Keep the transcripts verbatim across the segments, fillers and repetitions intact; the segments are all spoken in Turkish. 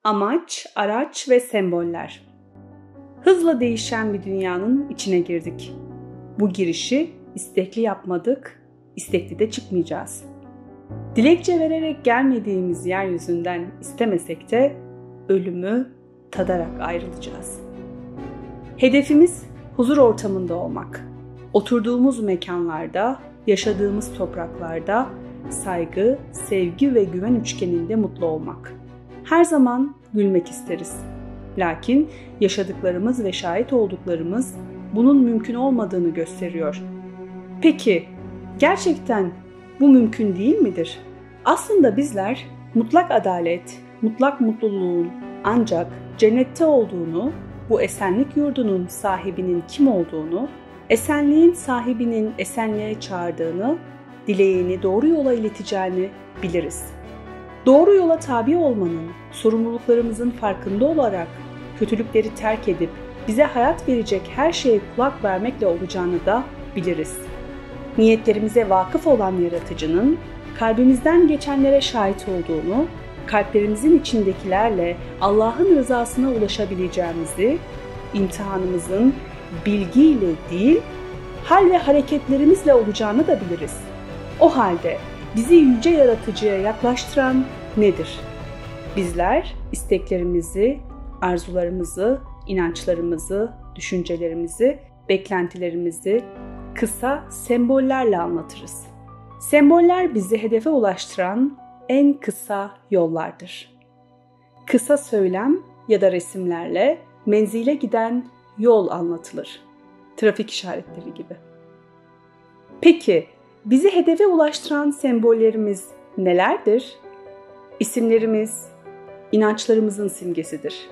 Amaç, araç ve semboller. Hızla değişen bir dünyanın içine girdik. Bu girişi istekli yapmadık, istekli de çıkmayacağız. Dilekçe vererek gelmediğimiz yeryüzünden istemesek de ölümü tadarak ayrılacağız. Hedefimiz huzur ortamında olmak. Oturduğumuz mekanlarda, yaşadığımız topraklarda saygı, sevgi ve güven üçgeninde mutlu olmak. Her zaman gülmek isteriz. Lakin yaşadıklarımız ve şahit olduklarımız bunun mümkün olmadığını gösteriyor. Peki, gerçekten bu mümkün değil midir? Aslında bizler mutlak adalet, mutlak mutluluğun ancak cennette olduğunu, bu esenlik yurdunun sahibinin kim olduğunu, esenliğin sahibinin esenliğe çağırdığını, dileğini doğru yola ileteceğini biliriz. Doğru yola tabi olmanın, sorumluluklarımızın farkında olarak kötülükleri terk edip bize hayat verecek her şeye kulak vermekle olacağını da biliriz. Niyetlerimize vakıf olan yaratıcının kalbimizden geçenlere şahit olduğunu, kalplerimizin içindekilerle Allah'ın rızasına ulaşabileceğimizi, imtihanımızın bilgiyle değil, hal ve hareketlerimizle olacağını da biliriz. O halde bizi yüce yaratıcıya yaklaştıran nedir? Bizler isteklerimizi, arzularımızı, inançlarımızı, düşüncelerimizi, beklentilerimizi kısa sembollerle anlatırız. Semboller bizi hedefe ulaştıran en kısa yollardır. Kısa söylem ya da resimlerle menzile giden yol anlatılır. Trafik işaretleri gibi. Peki, bizi hedefe ulaştıran sembollerimiz nelerdir? İsimlerimiz, inançlarımızın simgesidir.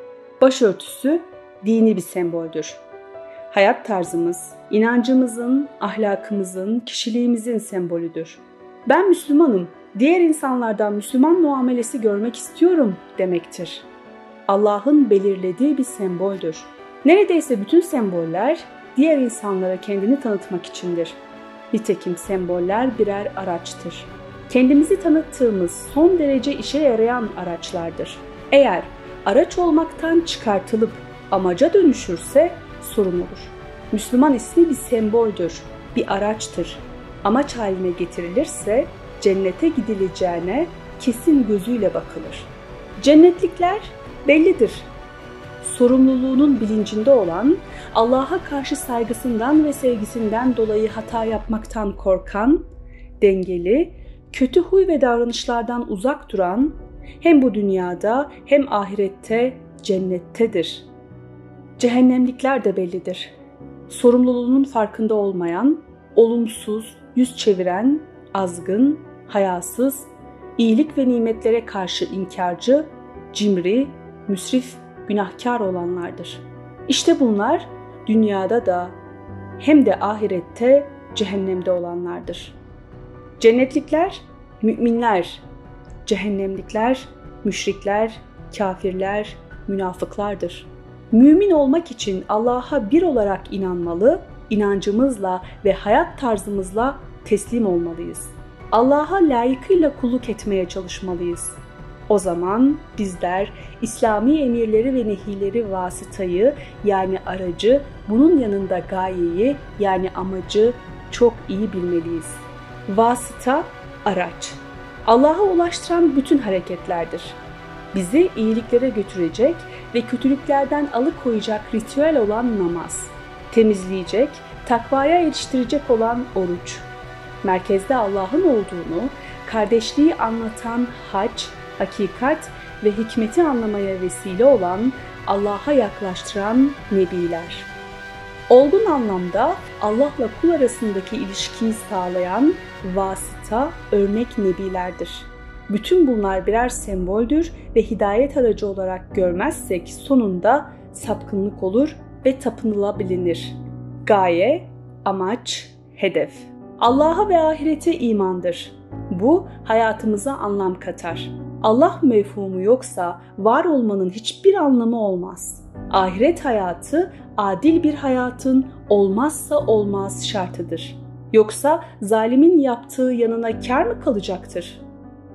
Başörtüsü dini bir semboldür. Hayat tarzımız, inancımızın, ahlakımızın, kişiliğimizin sembolüdür. Ben Müslümanım, diğer insanlardan Müslüman muamelesi görmek istiyorum demektir. Allah'ın belirlediği bir semboldür. Neredeyse bütün semboller diğer insanlara kendini tanıtmak içindir. Nitekim semboller birer araçtır. Kendimizi tanıttığımız son derece işe yarayan araçlardır. Eğer araç olmaktan çıkartılıp amaca dönüşürse sorun olur. Müslüman ismi bir semboldür, bir araçtır. Amaç haline getirilirse cennete gidileceğine kesin gözüyle bakılır. Cennetlikler bellidir. Sorumluluğunun bilincinde olan, Allah'a karşı saygısından ve sevgisinden dolayı hata yapmaktan korkan, dengeli, kötü huy ve davranışlardan uzak duran, hem bu dünyada hem ahirette cennettedir. Cehennemlikler de bellidir. Sorumluluğunun farkında olmayan, olumsuz, yüz çeviren, azgın, hayasız, iyilik ve nimetlere karşı inkarcı, cimri, müsrif, günahkar olanlardır. İşte bunlar dünyada da hem de ahirette cehennemde olanlardır. Cennetlikler müminler, cehennemlikler müşrikler, kafirler, münafıklardır. Mümin olmak için Allah'a bir olarak inanmalı, inancımızla ve hayat tarzımızla teslim olmalıyız. Allah'a layıkıyla kulluk etmeye çalışmalıyız. O zaman bizler İslami emirleri ve nehileri vasıtayı yani aracı, bunun yanında gayeyi yani amacı çok iyi bilmeliyiz. Vasıta, araç. Allah'a ulaştıran bütün hareketlerdir. Bizi iyiliklere götürecek ve kötülüklerden alıkoyacak ritüel olan namaz. Temizleyecek, takvaya eriştirecek olan oruç. Merkezde Allah'ın olduğunu, kardeşliği anlatan hac, hakikat ve hikmeti anlamaya vesile olan, Allah'a yaklaştıran nebiler. Olgun anlamda Allah'la kul arasındaki ilişkiyi sağlayan vasıta, örnek nebilerdir. Bütün bunlar birer semboldür ve hidayet aracı olarak görmezsek sonunda sapkınlık olur ve tapınılabilir. Gaye, amaç, hedef. Allah'a ve ahirete imandır. Bu hayatımıza anlam katar. Allah mefhumu yoksa var olmanın hiçbir anlamı olmaz. Ahiret hayatı adil bir hayatın olmazsa olmaz şartıdır. Yoksa zalimin yaptığı yanına kâr mı kalacaktır?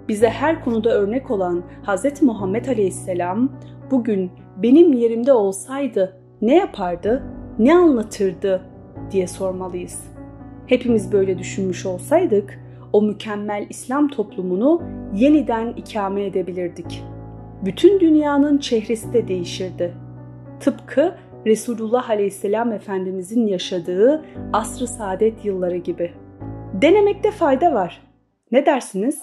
Bize her konuda örnek olan Hz. Muhammed Aleyhisselam bugün benim yerimde olsaydı ne yapardı, ne anlatırdı diye sormalıyız. Hepimiz böyle düşünmüş olsaydık o mükemmel İslam toplumunu yeniden ikame edebilirdik. Bütün dünyanın çehresi de değişirdi. Tıpkı Resulullah Aleyhisselam Efendimizin yaşadığı asr-ı saadet yılları gibi. Denemekte fayda var. Ne dersiniz?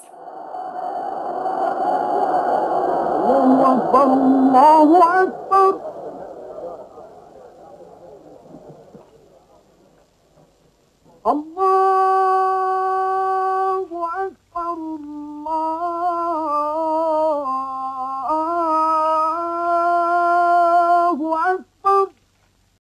Allahu Ekber. Allah